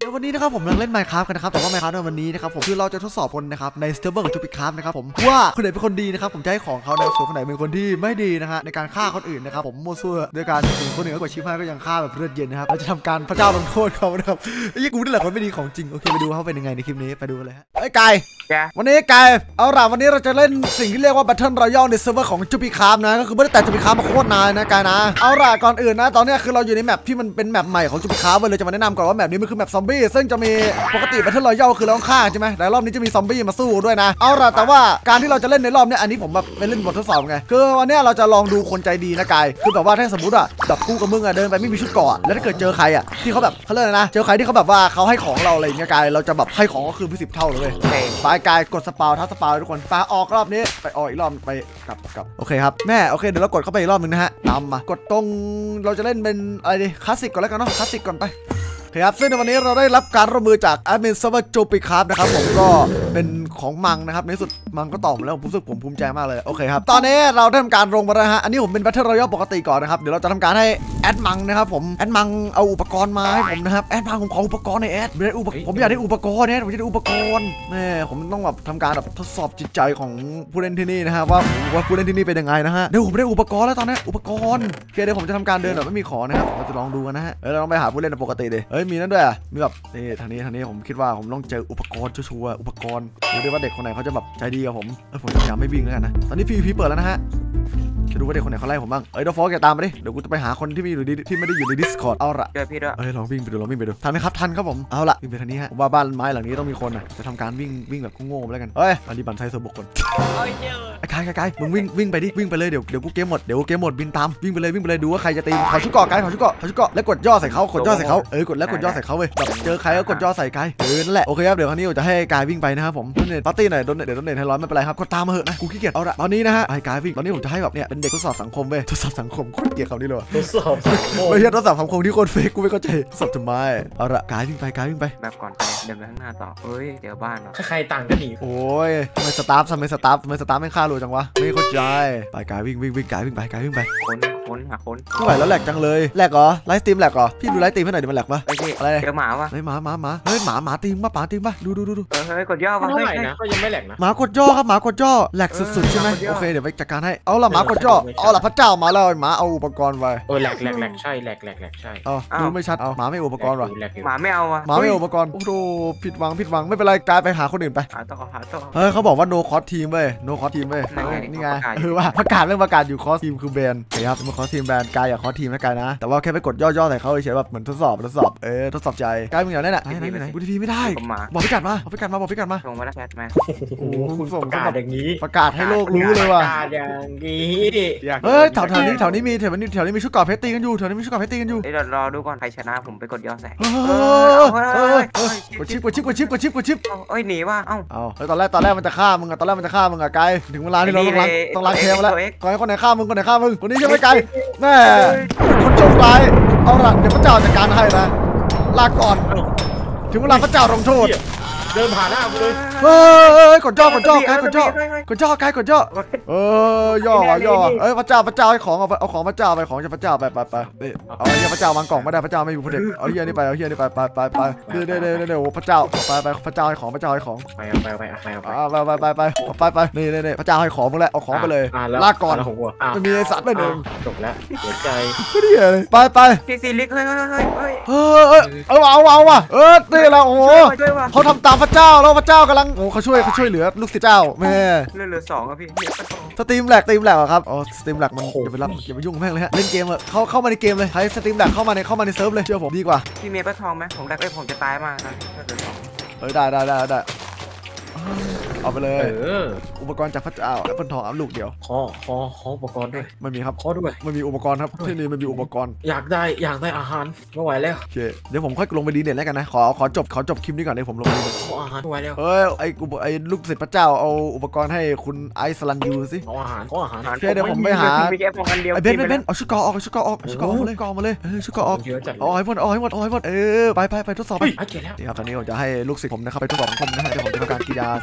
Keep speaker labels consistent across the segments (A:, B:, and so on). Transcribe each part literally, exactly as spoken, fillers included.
A: วันนี้นะครับผมกำลังเล่น Minecraft กันนะครับแต่ว่า Minecraft ในวันนี้นะครับผมคือเราจะทดสอบคนนะครับใน Server ของ Jupicraft นะครับผมว่าคนไหนเป็นคนดีนะครับผมจะให้ของเขานะส่วนคนไหนเป็นคนที่ไม่ดีนะฮะในการฆ่าคนอื่นนะครับผมมั่วซั่วด้วยการถึงคนหนึ่งก็กดชิปให้ก็ยังฆ่าแบบเลือดเย็นนะครับเราจะทำการพระเจ้าลงโทษเขานะครับไอ้กูนี่แหละคนไม่ดีของจริงโอเคไปดูเขาเป็นยังไงในคลิปนี้ไปดูเลยฮะไอ้ไก่วันนี้ไก่เอาล่ะวันนี้เราจะเล่นสิ่งที่เรียกว่า Battle Royale ใน Server ของ Jupicraft นะก็คือไม่ได้แต่ Jupicraft มาโคตรนานนะไก่นะเอาล่ะก่อนอื่นนะตอนนี้คือเราอยู่ในแมปที่มันเป็นแมปใหม่ของ Jupicraft เลยจะมาแนะนำก่อนว่าแมปนี้มันคือแมปซอมบี้ซึ่งจะมีปกติ Battle Royale คือเราต้องฆ่าใช่ไหมแต่รอบนี้จะมีซอมบี้มาสู้ด้วยนะเอาล่ะแต่ว่าการที่เราจะเล่นในรอบนี้อันนี้ผมแบบไปเล่นบททดสอบไงคือวันนี้เราจะลองดูคนใจดีนะกายคือแบบว่าถ้าสมมติอ่ะแบบกูกับมึงอ่ะเดินไปไม่มีชุดเกราะแล้วถ้าเกิดเจอใครอ่ะที่เขาแบบเขาเรียกนะเจอใครที่เขาแบบว่าเขาให้ของเราอะไรอย่างเงี้ยกายเราจะแบบให้ของก็คือพิสิบเท่าเลยไปกายกดสปาวท้าสปาวทุกคนปาออกรอบนี้ไปออกอีกรอบไปกลับกลับโอเคครับแม่โอเคเดี๋ยวเรากดเข้าไปอีกรอบนึงนะฮะตามมากดตรงเราจะเล่นเป็นอะไรดีคลาสสิกก่อนแล้วกันเนาะคลาสสิกก่อนไปครับซึ่งในวันนี้เราได้รับการร่วมมือจากแอดมินเซิร์ฟเวอร์ Jupicraft นะครับผมก็เป็นของมังนะครับในสุดมังก็ตอบมาแล้วผมรู้สึกผมภูมิใจมากเลยโอเคครับตอนนี้เราได้ทำการลงมาแล้วฮะอันนี้ผมเป็น Battle Royale ปกติก่อนนะครับเดี๋ยวเราจะทำการให้แอดมังนะครับผมแอดมังเอาอุปกรณ์มาให้ผมนะครับแอดมังผมขออุปกรณ์ในแอดไม่ได้อุปผมอยากได้อุปกรณ์เนี่ยผมอยากได้อุปกรณ์แม่ผมต้องแบบทำการแบบทดสอบจิตใจของผู้เล่นที่นี่นะฮะว่าว่าผู้เล่นที่นี่เป็นยังไงนะฮะเดี๋ยวผมได้อุปกรณ์แล้วตอนนี้อุปกรณ์โอเคเดี๋ยวผมจะทำการเดินแบบไม่มีของนะครับเราจะลองดูกันนะฮะเออเราต้องไปหาผู้เล่นปกติดิเฮ้ยมีนั่นด้วยอ่ะมีแบบนี่ทางนี้ทางนี้ผมคิดว่าผมต้องเจออุปกรณ์ชัวร์อุปกรณ์ดูด้วยว่าเด็กคนไหนเขาจะแบบใจดีกับผมเออผมจะไม่วิ่งแล้วกันนะตอนนี้ พี วี พี เปิดแล้วนะฮะจะดูว่าเด็กคนไหนเขาไล่ผมบ้างเอ้ยเดี๋ยวโฟกัสแกตามไปดิเดี๋ยวกูจะไปหาคนที่มีอยู่ที่ไม่ได้อยู่ใน Discord เอาละ
B: เจอพี่ด้วย
A: เอ้ยลองวิ่งไปดูลองวิ่งไปดูทันไหมครับทันครับผมเอาละวิ่งไปทางนี้ฮะผมว่าบ้านไม้หลังนี้ต้องมีคนอ่ะจะทำการวิ่งวิ่งแบบโง่ๆไปแล้วกันเฮ้ยอันนี้บันไซส่วนบุคคลไอ้กายกายมึงวิ่งวิ่งไปดิวิ่งไปเลยเดี๋ยวเดี๋ยวกูเกมหมดเดี๋ยวกูเกมหมดบินตามวิ่งไปเลยวิ่งไปเลยดูว่าใครจะตีขอชุดเกาะกายขอชุดเกาะขอชุดเกาะแล้วกดย่อใส่เขากดย่อใส่เขาเออกดแล้วกดย่อใส่เขาเว้ยแบบเจอใครก็กดย่อใส่กายเออนั่นแหละโอเคครับเดี๋ยวครั้งนี้ผมจะให้กายวิ่งไปนะครับผมโดนเน็ตปาร์ตี้หน่อยโดนเน็ตเดี๋ยวโดนเน็ตให้ร้อยไม่เป็นไรครับกดตามมาเหอะนะกูขี้เกียจเอาละตอนนี้นะฮะไอ้กายวิ่งตอนนี้ผมจะให้แบบเนี่ยเป็นเด็กทดสอบสังคมเว้ยทดสอบสังคมโคตรเกลียดเขานี่เลย
C: ทดสอบสังคม
A: ไม่ใช่ทดสอบสังคมที่โคตรเฟกกูไม่เข้าใจทดสอบทำไมเอาละกายวิ่งไปกายวิ่งไป
B: แบบก่อนไปเดินไปข้างหน้าต่อเฮ้ยเดี๋ยวบ้านเนาะ
C: ใครต่างกันหนี
A: โอ้ยทำไมสตาฟทำไมสตาฟทำไมสตาฟไม่ฆ่ารัวจังวะไม่เข้าใจไปกายวิ่งวิ่งวิ่งกายวิ่งไปกายวิ่งไป
B: ค้นค้นหาค้น
A: ไม่ไหวแล้วแหลกจังเลยแหลกเหรอไลฟ์สตรีมแหลกเหรอพี่ดูไลฟ์สตรีมให้หน่อยดิมันแหลกปะ
B: อะไรเจอหมาวะ
A: เฮ้ยหมาหมาหมาเฮ้ยหมาหมาตีมปะหมาตีมปะดูดูดูดู
B: เฮ้ยกดย่อวะ
C: เท่าไหร่นะก็ยังไม่แหลกนะ
A: หมากดย่อครับหมากดย่อแหลกสุดๆใช่ไหมโอเคเดี๋ยวไปจัดการให้เอาละหมากดย่อเอาละพระเจ้ามาแล้วหมาเอาอุปกรณ์ไป
C: เออแหลกแหลกแหลกใช่แหลกแหลกแหลกใช่
A: เอาดูไม่ชัดเอาหมาไม่อุปกรณ์วะ
B: หมาไม่เอาวะ
A: หมาไม่อุปกรณ์โอ้โหผิดหวังผิดหวังไม่เป็นไรกลายไปหาคนอื่นไป
B: หาต่อหาต่อ
A: เฮ้ยเขาบอกว่า no cost team เว้ย no cost team เว้ยนี่ไงเออว่าประกาศเรื่องประกาศอยู่ cost team คือแบนครับมัน cost team แบนกายอย่า cost team นะกายนะแต่ว่าแค่ไปกดย่อๆใส่เขาเฉยๆแบบเหมือนทดสอบทดสอบเออทดสอบใจกายมึงอย่างนั้นแหละไหนไหนไหนบูทีพีไม่ได้บอกพิกัดมาบอกพิกัดมาบอกพิกัดมา
B: ส่งมาแล้วแชทมา
C: โอ้คุณส่งประกาศอย่างนี้
A: ประกาศให้โลกรู้เลยว่ะ
C: ประกาศอย่างนี้
A: เฮ้ยแถวแถวนี้แถวนี้มีแถวนี้แถวนี้มีชุดเกราะเพชรตีกันอยู่แถวนี้มีชุดเกราะเพชรตีกันอยู่
B: เดี๋ยวรอดูก่อนใครชนะผมไปกดย่อใส่
A: เออกดชิปกดชิปกดชิปกดชิปกดชิป
B: เอ้ยหนีว่ะเอ้า
A: เอาแล้วตอนแรกตอนแรกมันจะฆ่ามึงอะตอนแรกมันจะฆ่ามึงอะไกลถึงเวลาที่เราต้องล้างต้องล้างแค้นแล้วก่อนคนไหนฆ่ามึงคนไหนฆ่ามึงคนนี้ใช่ไหมไกลแม่คนโชคร้ายเอาละเดี๋ยวพระเจ้าจัดการให้นะลาก่อนถึงเวลาพระเจ้าลงโทษ
C: เดินผ่านหน้ามึงเลย
A: เฮ้ยกดย่อกดย่อไกลกดย่อกดย่อไกลกดย่อเออย่อย่อเอ้ยพระเจ้าพระเจ้าให้ของเอาเอาของพระเจ้าไปของจากพระเจ้าไปไปไปเอาเฮียพระเจ้าวางกล่องไม่ได้พระเจ้าไม่อยู่พระเด็กเอาเฮียนี่ไปเอาเฮียนี่ไปไปไปไปเดี๋ยวเดี๋ยวเดี๋ยวเดี๋ยวพระเจ้าไปไปพระเจ้าให้ของพระเจ้าให้ของ
C: ไปไปไปไปไป
A: ไปไปไปไปไปนี่นี่นี่พระเจ้าให้ของมึงแล้วเอาของไปเลยลากก่อนไม่มีไอ้สัตว์ไปหนึ่ง
C: จบแล้วเสียใจ
A: ไม่ดีเลยไปไป
B: พี่ซีลิกเฮ้ยเฮ้ยเฮ้ย
A: เฮ้ยเออเอาเอาว่ะเออนี่แหละโอ้โหเขาทำตามพระเจ้าแล้วพระเจ้ากำลังโอ้เขาช่วยเขาช่วยเหลือลูกศิษย์เจ้าแม่
B: เหลือสองครับพี่
A: สตรีมแหลกสตรีมแหลกครับอ๋อสตรีมแหลกมันอย่าไปรับอย่าไปยุ่งแม่งเลยฮะเล่นเกมเข้าเข้ามาในเกมเลยใช้สตรีมแหลกเข้ามาในเข้ามาในเซิร์ฟเลยเชื่อผมดีกว่า
B: พี่เมย์ปะทองไหมผมแหลกไอ้ผมจะตายมากนะเหลือสอง
A: เฮ้ยได้ได้ได้ได้เอาไปเลยอุปกรณ์จากพระเจ้าแอปเปิลทองอัพลูกเดียว
C: ขอขอขออุปกรณ์ด้วย
A: ไม่มีครับ
C: ขอด้วย
A: ไม่มีอุปกรณ์ครับที่นี่ไม่มีอุปกรณ์
C: อยากได้อยากได้อาหารไม่ไหวแล้ว
A: โอเคเดี๋ยวผมค่อยลงไปดีเด่นแล้วกันนะขอขอจบขอจบคลิปนี้ก่อนเดี๋ยวผมลงไป
C: ขออาหารไม่ไหวแล้ว
A: เฮ้ยไอ้กูไอ้ลูกศิษย์พระเจ้าเอาอุปกรณ์ให้คุณไอซ์ลันยูสิ
C: ขออาหารขออาหาร
A: โอเคเดี๋ยวผมไปหาไอ้เบนเบนเบนเอาชุดเกาะออกชุดเกาะออกชุดเกาะออกมาเลยเกาะมาเลยเออชุดเกาะออกเอาให้หมดเอาให้หมดเอาให้หมดเออไปไปไปทดสอบไปนี่ครับตอนนี้ผมจะให้ลูกศิษย์ผมนะครับไปทดสอบผมนะฮะเดี๋ยวผมจะทำการกีฬาเรียกว่า invest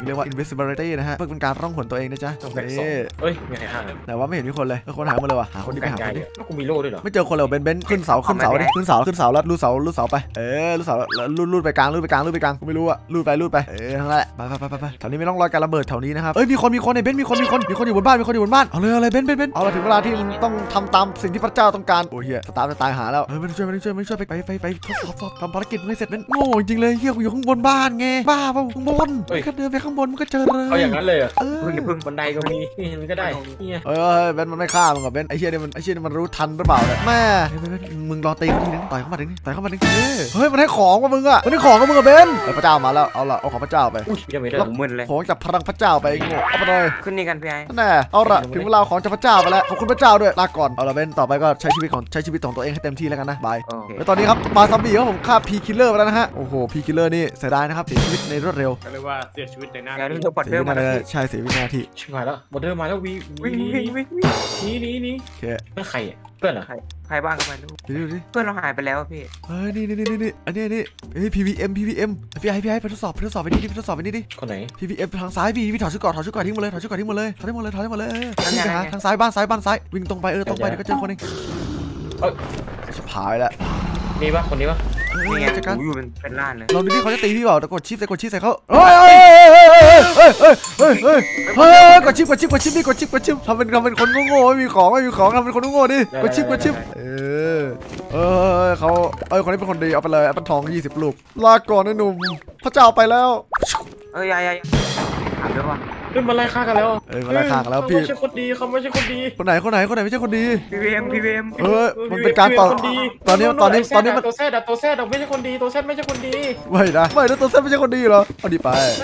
A: invisibility นะฮะเพื่อเป็นการร่องหนตัวเองนะจ๊ะ
C: ต้องแบ่งสอง
A: เอ๊ะ
C: เฮ้ยมีใครห้างเลย
A: แต่ว่าไม่เห็นมีคนเลยคนหายหมดเลยว่ะหาคนที่ไปหาคนดิ
C: แล้วกูมีโล่ด้วยเหรอ
A: ไม่เจอคนเลยเบนเบนขึ้นเสาขึ้นเสาดิขึ้นเสาขึ้นเสาแล้วลูดเสาลูดเสาไปเออลูดเสาแล้วลูดลูดไปกลางลูดไปกลางลูดไปกลางกูไม่รู้อะลูดไปลูดไปเออทั้งนั้นแหละไปไปไปไปแถวนี้ไม่ต้องรอยการระเบิดแถวนี้นะครับเอ้ยมีคนมีคนในเบนมีคนมีคนมีคนอยู่บนบ้านมีคนอยู่บนบ้านเอาเลยเอาเลยเบนเบนเบนเอาละถึงเวลาที่มึงต้องทำตามสิ่งที่พระเจ้าต้องการโอ้เฮียสตาร์จะตายหาแล้วเออไม่ต้องช่วยไม่ต้องช่วยไม่ต้องช่วยไปไปไปไปทดสอบสอบทำภารกิจไม่เสร็จเบนโง่จริงเลยเฮียกูอยู่ข้างบนบ้านไงบ้าเปล่าข้างบนแค่เดินไปข้างบนมันก็เจอเลย
C: เอาอย่างนั้นเลยเหรอ
A: เออ
B: เพิ่งอย่าเพิ่ง
C: บันไดก็มีนี่มันก็ได้เนี่ย
A: เออเบนมันไม่ฆ่ามึงกับเบนไอ้เชี่ยนี่มันไอ้เชี่ยนี่มันรู้ทันหรือเปล่าเนี่ยแม่เฮ้ยเบนเบนมึงรอตีเขาทีนึงต่อยเข้ามาดึงต่อยเข้ามาดึงเฮ้ยมันให้ของว่ะมึงอะมันให้ของกับมึงกับเบนเออพระเจ้ามาแล้วเอาละเอาของพระเจ้าไป
C: อุ้ยยังไม่ได้
B: ผมมึนเลย
A: ของจากพลังพระเจ้าไปไอ้โง่เอาไปเลย
B: ขึ้นนี่กันพี่ไอ้
A: นั่นแน่เอาละถึงเวลาของจากพระเจ้าไปแล้วขอบคุณพระเจ้าด้วยลาก่อนเอาละเบนต่อไปก็ใช้ชีวิตของใช้ชีวิตของตัวเองให้เต็มที่แล้วกันนะบาย
B: โอเค
A: แล้วตอนนี้ครับมาซัมบี้ครับผมฆ่าพีคิลเลอร์ไปแล้วนะฮะโอ้โหพีคิลเลอร์นี่เสียดายนะครับเสียชีวิตในรวดเร็ว
D: ก็เรียกว่าเสียชีวิตในหน้า
B: แก
D: ที่
B: เรื่องปัด
A: เสีย
B: เรื่อ
A: ชี
B: ง
A: วิต
B: มา
A: ในใช่เสียชีวิตนาที
C: ชิบหายแล้วบอดเดอร์มาแล้ววี
B: วิ่งวิ่งวิ่งวิ่ง
C: นี่นี่นี่
A: โอเค
C: นั่นใครอ่ะเพื่อนเหรอ
B: ใครบ้างก็ไม่รู้
A: ดูดิ
B: เพื่อนเราหายไปแล้วพี่
A: เฮ้ยนี่นี่นี่นี่อันนี้นี่เฮ้ย พี วี เอ็ม พี วี เอ็ม พี่ไอพี่ไอไปทดสอบไปทดสอบไปนี่ดิไปทดสอบไปนี่ดิ
C: คนไหน
A: พี วี เอ็ม ทางซ้ายพี่พี่ถอดชุดก่อนถอดชุดก่อนทิ้งหมดเลยถอดชุดก่อนทิ้งหมดเลยถอดทิ้งหมดเลยถอดทิ้งหมดเลยเออวิ่งไปหาทางซ้ายบ้านซ้ายบ้านซ้ายวิ่งตรงไปเออตรงไปเดี๋ยวก็เจอคนเองชิบหายแล้ว
C: มีปะคนนี้ปะ
B: นี่ไง
A: จัดการ
B: อยู่เป็นเป็นล้านเลย
A: ลองดูดิเขาจะตีพี่เปล่าแต่กดชิปใส่กดชิปใส่เขาเฮ้ยเฮ้ยเฮ้ยเฮ้ยเฮ้ยเฮ้ยเฮ้ยกดชิปกดชิปกดชิปดิกดชิปกดชิปทำเป็นทำเป็นคนโง่ๆไม่มีของไม่มีของทำเป็นคนโง่ๆดิกดชิปกดชิปเออเออเขาเออคนนี้เป็นคนดีเอาไปเลยแอปเปิลทองยี่สิบลูกลาก่อนนะหนุ่มพระเจ้าไปแล้ว
B: เอ้ยยายยายถามด้วยว่า
C: เฮ้ยมาไล่ฆ่ากันแล้ว
A: เอ้ยมาไล่ฆ่ากันแล้วพี่
C: เขาไม่ใช่คนดีเขาไม่ใช่คนดี
A: คนไหนคนไหนคนไหนไม่ใช่คนดี
B: พีวีเอ็มพีวีเอ็ม
A: เออมันเป็นการต่อตอนนี้ตอนนี้ตอนนี้มัน
C: ตัวแซดอะตัวแซดอะไม่ใช่คนดีตัวแซดไม่ใช่คนดี
A: ไม่นะไม่นะตัวเส้นไม่ใช่คนดีเหรอเอาดีไป
C: ใช่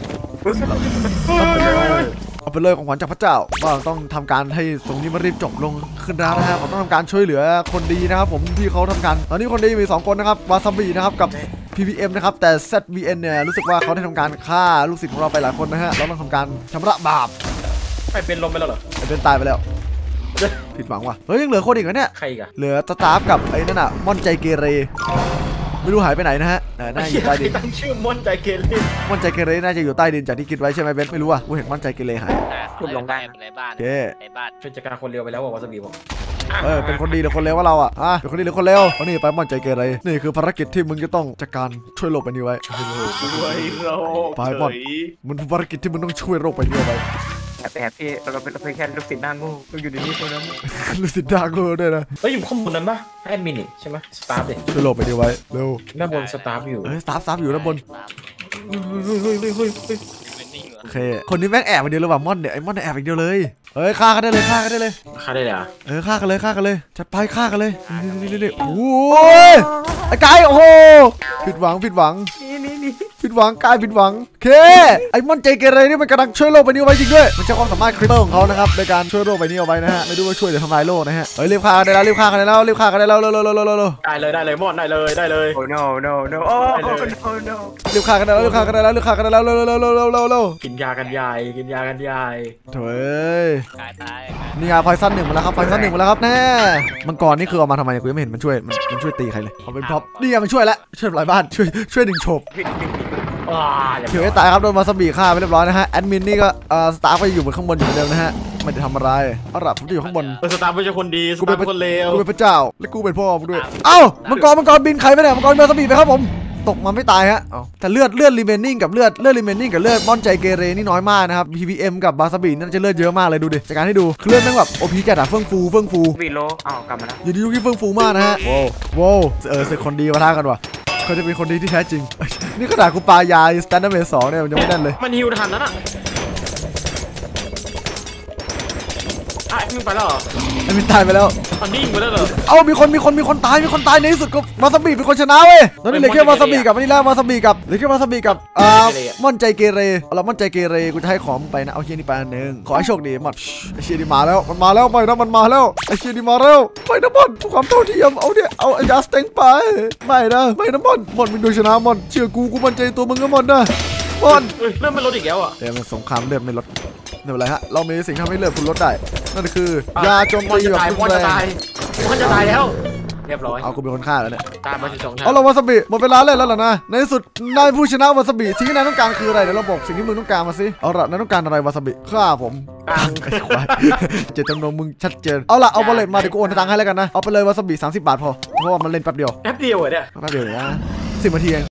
A: เอาไปเลยของขวัญจากพระเจ้าว่าต้องทำการให้ตรงนี้มันรีบจบลงขึ้นแล้วนะฮะผมต้องทำการช่วยเหลือคนดีนะครับผมที่เขาทำการตอนนี้คนดีมีสองคนนะครับวาซาบินะครับกับ พี วี เอ็ม นะครับแต่ แซด วี เอ็น เนี่ยรู้สึกว่าเขาได้ทำการฆ่าลูกศิษย์ของเราไปหลายคนนะฮะเราต้องทำการชำระบาป
C: ไปเป็นลมไปแล้วเหรอ
A: ไอ้เป็นตายไปแล้วผิดหวังว่ะเฮ้ยยังเหลือคนอีกเหรอเนี่ย
C: ใครอีกอะ
A: เหลือสตาฟกับไอ้นั่นอะม่อนใจเกเรไม่รู้หายไปไหนนะฮะน่าอยู่ใต้ดิน
C: ตั้งชื่อมอนใจเกเร
A: ม่อนใจเกเรน่าจะอยู่ใต้ดินจากที่คิดไว้ใช่ไหมเบนไม่รู้อ่ะกูเห็นม่อนใจเกเรหาย
B: พูดลงได้
E: ในบ้าน
A: โอเค
E: ในบ้าน
C: เป็นจัดการคนเร็วไปแล้วว่าวาซาบิบอก
A: เออเป็นคนดีหรือคนเลวว่าเราอ่ะฮะเป็นคนดีหรือคนเลวเอานี่ไปม่อนใจเกเรนี่คือภารกิจที่มึงจะต้องจัดการช่วยโลกใบนี้ไว้
D: ช่วยโรค
A: ไปหมด มันเป็นภารกิจที่มึงต้องช่วยโลกใบนี้เอาไว้
B: แอบแอบพี่เราเป็นเราเป็นแค่ลูกศิษย์หน้างูเราอยู่ในนี้คนนั้น
A: รู้สึกดาร์กเลยด้วยนะ
C: เฮ้ยอยู่ข้างบนนั้นปะแอดมินนี่ใช่ไหมสตาฟเด็
A: ช่วยโลกใบนี้ไว้เร็ว
C: ด้านบนสตาฟอยู่
A: เอ้ยสตาฟสตาฟอยู่ด้านบน
C: เฮ้ยเฮ้ยเฮ้ยเฮ้ยเฮ้ย
E: เป็นนิ่งเหรอ
A: โอเคคนนี้แม่งแอบไปเดียวเลยว่ะม่อนเนี่ยไอ้ม่อนแอบอีกเดียวเลยเฮ้ยฆ่ากันได้เลยฆ่ากันได้เลย
C: ฆ่าได้เลยอ่ะ
A: เออฆ่ากันเลยฆ่ากันเลยจัดไปฆ่ากันเลยนี่นี่นี่นี่โอ้ยไอ้กายโอ้โหผิดหวังผิดหวัง
B: นี่นี่นี่
A: ผิดหวังกายผิดหวังเคไอ้ม่อนใจเกเรนี่มันกำลังช่วยโลกใบนี้เอาไว้จริงด้วยมันใช้ความสามารถคริปเปอร์ของเขานะครับในการช่วยโลกใบนี้เอาไว้นะฮะไม่รู้ว่าช่วยหรือทำลายโลกนะฮะเฮ้ยรีบฆ่ากันได้แล้วรีบฆ่ากันได้แล้วรีบฆ่ากันได้แล้วเร็วเร็วเร็วเร็วเร็ว
C: ได้เลยได้เลยมอนได้เลยได้เลย
B: โอ้ no no no โอ้ no no
A: รีบฆ่ากันได้แล้วรีบฆ่ากันได้แล้วรีบฆ่ากันได้แล้วเร็วเร็วเร็วเร็วเร็วเร็วเร็ว
C: กินยากันยายกินยากันยาย
A: โถ่เอ้ย
E: กายตาย
A: นี่ไงพอยซันหนึ่งมาแล้วครับพอยซันหนึ่งมาแล้วครับแน่มังกรนี่คือเอามาทำไมกูยังไม่เห็นมันช่วยมันมันช่วยตีใครเลยเอาเป็นพ็อปนี่ไงมันช่วยแล้วช่วยหลายบ้านช่วยช่วยดึงโฉบ
B: ผิดผิดผิด
C: ว้าอย่า
A: เขียวให้ตายครับโดนมาสบีฆ่าไปเรียบร้อยนะฮะแอดมินนี่ก็เอ่อสตาฟก็อยู่บนข้างบนอยู่เหมือนเดิมนะฮะไม่ได้ทำอะไรเอาล่ะผมจะอยู่ข้างบน
C: สตาฟไม่ใช่คนดีสตาฟคนเลว
A: กูเป็นพระเจ้าและกูเป็นพ่อมึงด้วยเอ้ามังกรมังกรบินใครไปเนี่ยมังกรมาสบีไปครับผมตกมาไม่ตายฮะแต่เลือดเลือดรีเมนนิ่งกับเลือดเลือดรีเมนนิ่งกับเลือดม่อนใจเกเรนี่น้อยมากนะครับ พี วี เอ็ม กับบาสบีนั่นจะเลือดเยอะมากเลยดูดิจากการให้ดูคือเลือดแม่งแบบโอพีจัดอะเฟื่องฟูเฟื่องฟู
B: วีโลอ้าวกลับมาแล้ว
A: อยู่ดียุคที่เฟื่องฟูมากนะฮะว้าวว้าวเออศึกคนดีมาท่ากันว่ะเขาจะเป็นคนดีที่แท้จริงนี่ขนาดกูปายาสแตนดาร์ดเมสสองเนี่ยมันยังไม่แน่นเลย
C: มันฮิวทันนั่นอ่ะอ่ะมึงไปแล้วเหรอ
A: ไอ้มินตายไปแล้ว
C: อันนี้ไปแล้วเหรอ
A: เอ้ามีคนมีคนมีคนตายมีคนตายในที่สุดก็วาซาบิเป็นคนชนะเว้ยตอนนี้เหลือแค่วาซาบิกับอันนี้แล้ววาซาบิกับเหลือแค่วาซาบิกับอ่าม่อนใจเกเรเอาละม่อนใจเกเรกูจะให้ของมึงไปนะเอาเชียนี่ไปอันหนึ่งขอให้โชคดีมอนไอเชียนี่มาแล้วมันมาแล้วไปนะมันมาแล้วไอเชียนี่มาแล้วไปนะมอนทุกความเท่าเทียมเอาเนี่ยเอาไอ้ยาสเต็งไปไม่นะไม่นะมอนมอนมึงดูชนะมอนเชื่อกูกูมั่นใจตัวมึงก็มอนนะมอน
C: เฮ้ยเริ่มมันลดอีกแล้วอ่ะ
A: เดี๋ยวมันสงครามเลือดไม่ลดไม่เป็นไรฮะเรามีสิ่งทำให้เลือดคุณลดได้นั่นคือยาโจม
C: มอน
A: ตี
C: จะ
A: แบบ
C: ตาย
A: รุ
C: มอน
A: นแร
C: จะตาย
A: ง
C: มอนจะตายแล้วเรียบร้อย
A: เอากูเป็นคนฆ่าแล้วเนี่ย
C: ตามมาสิบสองทาง
A: เอาละวาซาบิหมดเวลาเล่นแล้วล่ะนะในที่สุดนายผู้ชนะวาซาบิสิ่งที่นายต้องการคืออะไรเดี๋ยวเราบอกสิ่งที่มึงต้องการมาสิเอาละนายต้องการอะไรวาซาบิฆ่าผม
C: ตัง
A: ไอ้ควายเจตจำนงมึงชัดเจนเอาละเอาบอลเลตมาเดี๋ยวกูโอนตังค์ให้แล้วกันนะเอาไปเลยวาซาบิสามสิบบาทพอเพราะว่ามันเล่นแป๊บเดียว
C: แป๊บเดียวเหรอเนี่ย
A: แป๊บเดียวเลยนะสิบนาทีเอง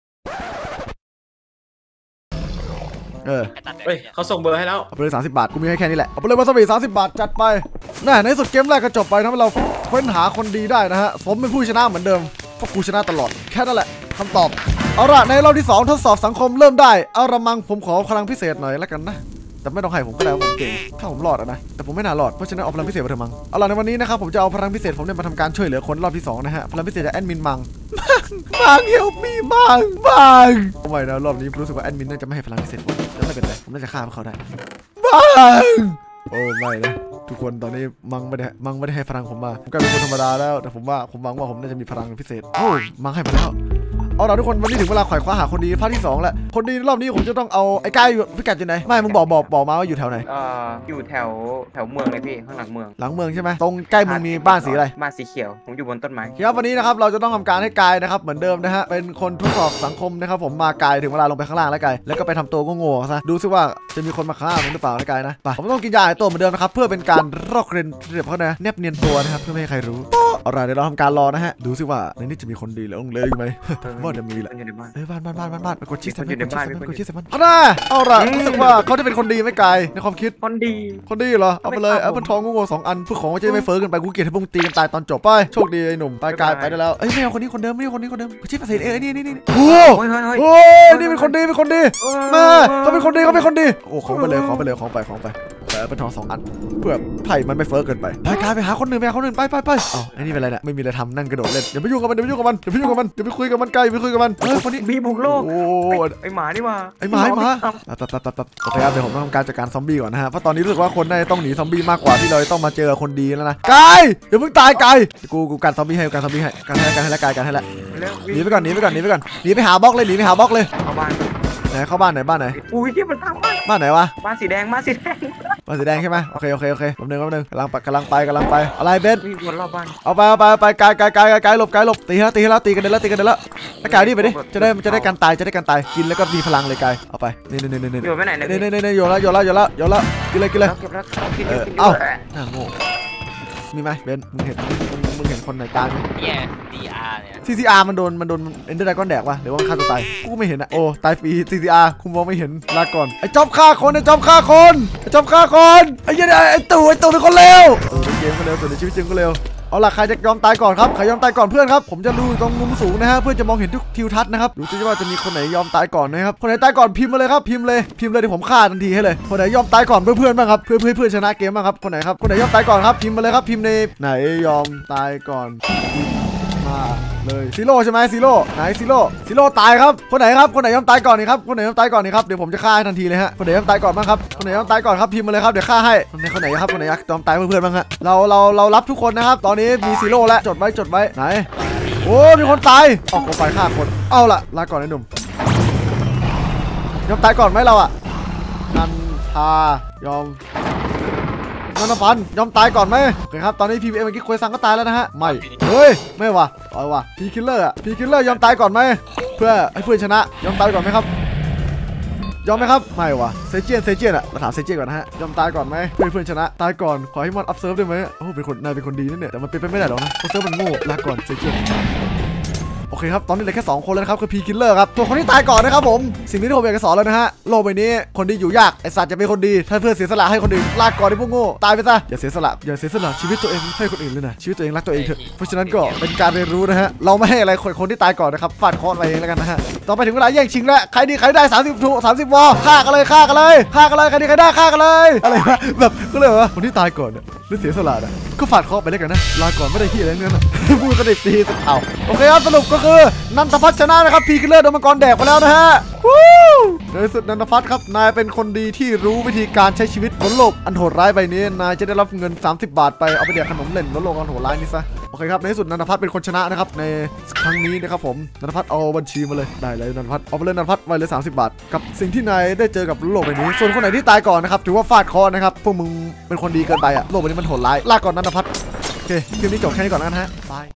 A: เออ
C: เฮ้ยเขาส่งเบอร์ให้แล้ว
A: เอาไปเลยสามสิบบาทกูมีให้แค่นี้แหละเอาไปเลยวาซาบิสามสิบบาทจัดไปน่าในที่สุดเกมแรกก็จบไปนะเราค้นหาคนดีได้นะฮะผมเป็นผู้ชนะเหมือนเดิมเพราะกูชนะตลอดแค่นั้นแหละคำตอบเอาละในรอบที่สองทดสอบสังคมเริ่มได้เอาละมังผมขอพลังพิเศษหน่อยแล้วกันนะแต่ไม่ต้องให้ผมก็ได้ผมเก่งถ้าผมรอดอะนะแต่ผมไม่น่ารอดเพราะฉะนั้นเอาพลังพิเศษมาเถอะมังเอาล่ะในวันนี้นะครับผมจะเอาพลังพิเศษผมเนี่ยมาทำการช่วยเหลือคนรอบที่สองนะฮะพลังพิเศษจากแอดมินมังมังเฮลมีมังมังทำไมนะรอบนี้รู้สึกว่าแอดมินน่าจะไม่ให้พลังพิเศษผมแล้วไม่เป็นไรผมน่าจะฆ่าเขาได้มังโอ้ไม่นะทุกคนตอนนี้มังไม่ได้มังไม่ได้ให้พลังผมมาผมกลายเป็นคนธรรมดาแล้วแต่ผมว่าผมหวังว่าผมน่าจะมีพลังพิเศษโอ้มังให้มาแล้วเอาล่ะทุกคนวันนี้ถึงเวลาขวายคว้าหาคนดีภาคที่สองแล้วคนดีรอบนี้ผมจะต้องเอาไอ้กายอยู่พิกัดอยู่ไหนไม่มึงบอกบอกบอกมาว่าอยู่แถวไหน
B: เอ่ออยู่แถวแถวเมืองเลยพี่ข้างหลังเมือง
A: หลังเมืองใช่ไหมตรงใกล้เมืองมีบ้านสีอะไร
B: บ้านสีเขียวผมอยู่บนต้นไม้
A: ครับวันนี้นะครับเราจะต้องทำการให้กายนะครับเหมือนเดิมนะฮะเป็นคนทดสอบสังคมนะครับผมมากายถึงเวลาลงไปข้างล่างแล้วกายแล้วก็ไปทำตัวโง่ๆซะดูซิว่าจะมีคนมาฆ่ามันหรือเปล่านะกายนะไปผมต้องกินยาหายตัวเหมือนเดิมนะครับเพื่อเป็นการรอกเรียนเรียบเขานะแนบเนียนตัวนะครับเพื่อไม่ให้ใครรู้เอาล่ะเดี๋ยวเราทำการรอนะฮะดูซิว่าในนี้จะมีคนดีหรือองเลยไหม ว่าจะมีแหละ
B: อยู่ในบ้าน
A: เอ้ยบ้านบ้านบ้านบ้านบ้านไปกดชิดใส่
B: มีคนอยู่ในบ้าน
A: ไปกดชิด
B: มี
A: ใส่
B: คนอยู่
A: มันเอาหน้าเอาล่ะ
B: อืม
A: รู้สึกว่าเขาจะเป็นคนดีไหมกายในความคิด
B: คนดี
A: คนดีเหรอเอาไปเลย
B: ไม่
A: แอ
B: ครั
A: ป
B: บ
A: เปิลทองโง่ๆสองอันเพื่อของจะไม่เฟ้อกันไปกูเกลียดให้พวกมึงตีกันตายตอนจบไปโชคดีไอ้หนุ่มไปกายไปได้แล้วเอ้ยไม่เอาคนนี้คนเดิมไม่เอาคนนี้คนเดิมกูชิดภาษีเอ้ยนี่นี่นี่โอ้
B: โอ้ยเฮ้ยเฮ้ย
A: โหนี่เป็นคนดีเป็นคนดีแม่เขาเป็นคนดีเขาเป็นคนดีโอ้ของไปเลยของไปเลยของไปของไปแต่แอปเปิลทองสองอันเพื่อไผ่มันไม่เฟ้อเกินไปไปกายไปหาคนหนึ่งไปหาคนหนึ่งไปไปไปเอ้าไอ้นี่เป็นไรเนี่ยไม่มีอะไรทำนั่งกระโดดเล่นอย่าไปยุ่งกับมันอย่าไปยุ่งกับมันอย่าไปยุ่งกับมันอย่าไปคุยกับมันกายอย่าไปคุยกับมันเฮ้ยคนนี้
B: มีบุกโลก
A: โอ้
B: ไอหมานี่มา
A: ไอ้หมาไอ้หมาปั๊บปั๊บปั๊บปั๊บโอเคครับเดี๋ยวผมต้องทำการจัดการซอมบี้ก่อนนะฮะเพราะตอนนี้รู้สึกว่าคนน่าจะต้องหนีซอมบี้มากกว่าที่เราต้องมาเจอคนดีแล้วนะกายอย่าเพิ่งตายกายกูกูกันซอมบี้ให้กันซอมบี้ให้กันให้กันให้ละกายกันให้ละ
B: เร็ว
A: หนีไปก่อนหนีไปก่อนหนีไปก่อนหนีไปหาบล็อกเลยหนีไปหาบล็อกเลย
B: เข้าบ้าน
A: ไหนเข้าบ้านไหนบ้านไหน
B: อุ้ยที่มันทางบ้าน
A: บ้านไหนวะ
B: บ้านสีแดงบ้านสีแดง
A: บ้านสีแดงใช่ไหมโอเคโอเคโอเคแป๊บนึงแป๊บนึงกำลังไปกำลังไปกำลังไปอะไรเบน
B: มีวนรอบบ้าน
A: เอาไปเอาไปเอาไปกายกายกายกายหลบกายหลบตีให้แล้วตีให้แล้วตีกันเดินแล้วตีกันเดินแล้วไอ้กายนี่ไปดิจะได้จะได้กันตายจะได้กันตายกินแล้วก็มีพลังเลยกายเอาไปนี่นี่นี่นี่
B: อยู่ไปไหนเนี่ย
A: นี่นี่นี่โยนแล้วโยนแล้วโยนแล้วโยนแล้วกินเลยกินเลย
B: เก็บแล้วกิน
A: เอ
B: กิ
A: อน เอ้า
B: กิน
A: น่าโง่มีไหมเบนมึงเห็นมึงมึงเห็นคนไหนตายไหม
E: เนี่ย ดี อาร์ เนี่ย
A: ซี ซี อาร์ มันโดนมันโดนเอ็นเดอร์ไดกอนแดกวะหรือว่ามันฆ่าตัวตายกูไม่เห็นอะโอ้ตายฟรี ซี ซี อาร์ คุณมองไม่เห็นลาก่อนไอ้จอบฆ่าคนไอ้จอบฆ่าคนไอ้จอบฆ่าคนไอ้เหี้ยไอ้ตู่ไอ้ตู่เป็นคนเลวเออในเกมก็เร็วแต่ในชีวิตจริงก็เร็วเอาล่ะใครจะยอมตายก่อนครับใครยอมตายก่อนเพื่อนครับผมจะดูตรงมุมสูงนะฮะเพื่อจะมองเห็นทุกทิวทัศน์นะครับดูซิว่าจะมีคนไหนยอมตายก่อนนะครับคนไหนตายก่อนพิมพ์มาเลยครับพิมพ์เลยพิมพ์เลยเดี๋ยวผมฆ่าทันทีให้เลยคนไหนยอมตายก่อนเพื่อนเพื่อนบ้างครับเพื่อนเพื่อนเพื่อนชนะเกมบ้างครับคนไหนครับคนไหนยอมตายก่อนครับพิมพ์มาเลยครับพิมพ์ในไหนยอมตายก่อนมาเลยซีโร่ใช่ไหมซีโร่ไหนซีโร่ซีโร่ตายครับคนไหนครับคนไหนยอมตายก่อนนี่ครับคนไหนยอมตายก่อนนี่ครับเดี๋ยวผมจะฆ่าให้ทันทีเลยฮะคนไหนยอมตายก่อนบ้างครับคนไหนยอมตายก่อนครับพิมพ์มาเลยครับเดี๋ยวฆ่าให้คนไหนคนไหนครับคนไหนยอมตายเพื่อนๆบ้างฮะเราเราเรารับทุกคนนะครับตอนนี้มีซีโร่แล้วจดไว้จดไว้ไหนโอ้มีคนตายออกคนไปฆ่าคนเอาล่ะลาก่อนไอ้หนุ่มยอมตายก่อนไหมเราอ่ะนันทายอมนันทพันธ์ยอมตายก่อนไหมโอเคครับตอนนี้ พี พี เอ็ม เมื่อกี้คุยซังก็ตายแล้วนะฮะไม่เฮ้ยไม่ว่ะเอาว่ะพีคิลเลอร์อ่ะพีคิลเลอร์ยอมตายก่อนไหมเพื่อให้เพื่อนชนะยอมตายก่อนไหมครับยอมไหมครับไม่ว่ะเซเจียนเซเจียนอ่ะมาถามเซเจียนก่อนนะฮะยอมตายก่อนไหมเพื่อเพื่อนชนะตายก่อนขอให้มันอัพเซิร์ฟได้ไหมโอ้เป็นคนนายเป็นคนดีนั่นเนี่ยแต่มันเป็นไปไม่ได้หรอกนะเพราะเซิร์ฟมันโง่ลาก่อนเซเจียนโอเคครับตอนนี้เหลือแค่สองคนแล้วนะครับคือพีคิลเลอร์ครับตัวคนที่ตายก่อนนะครับผมสิ่งที่ผมอยากจะสอนแล้วนะฮะโลกใบนี้คนดีอยู่ยากไอสัตว์จะเป็นคนดีถ้าเพื่อนเสียสละให้คนอื่นลาก่อนไอ้พวกโง่ตายไปซะอย่าเสียสละอย่าเสียสละชีวิตตัวเองให้คนอื่นเลยนะชีวิตตัวเองรักตัวเองเถอะเพราะฉะนั้นก็เป็นการเรียนรู้นะฮะเราไม่ให้อะไรคนคนที่ตายก่อนนะครับฟาดเคราะห์ไปเองแล้วกันนะฮะต่อไปถึงเวลาแย่งชิงแล้วใครดีใครได้สามสิบถูกสามสิบวอฆ่ากันเลยฆ่ากันเลยฆ่ากันเลยใครดีใครได้ฆ่ากันเลยอะไรวะแบบก็เลยว่าคนที่ตายก่อนเนี่ยหรือเสียสละนะก็ฟาดเคราะห์ไปแล้วกันนะลาก่อนไม่ได้ที่อะไรทั้งนั้นพูดกระดิกตีสุดเอาโอเคครับสรุปก็คือนันทพัฒน์ชนะนะครับพีคิลเลอร์โดนมังกรแดกไปแล้วนะฮะวู้ในที่สุดนันทพัฒน์ครับนายเป็นคนดีที่รู้วิธีการใช้ชีวิตบนโลกอันโหดร้ายใบนี้นายจะได้รับเงินสามสิบบาทไปเอาไปแดกขนมเล่นบนโลกอันโหดร้ายนี้ซะโอเคครับในที่สุดนันทพัฒน์เป็นคนชนะนะครับในครั้งนี้นะครับผมนันทพัฒน์เอาบัญชีมาเลยได้เลยนันทพัฒน์เอาไปเลยนันทพัฒน์ไว้เลยสามสิบบาทกับสิ่งที่นายได้เจอกับโลกใบนี้ส่วนคนไหนที่ตายก่อนนะครับถือว่าฟาดเคราะห์นะครับพวกมึงเป็นคนดีเกินไปอะโลกใบนี้มันโหดร้ายลาก่อนนันทพัฒน์โอเคคลิปนี้จบแค่นี้ก่อนนะฮะบาย